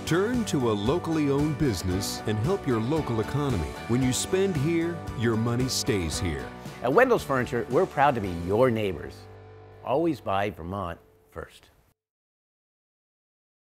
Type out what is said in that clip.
Turn to a locally owned business and help your local economy. When you spend here, your money stays here. At Wendells Furniture, we're proud to be your neighbors. Always buy Vermont first.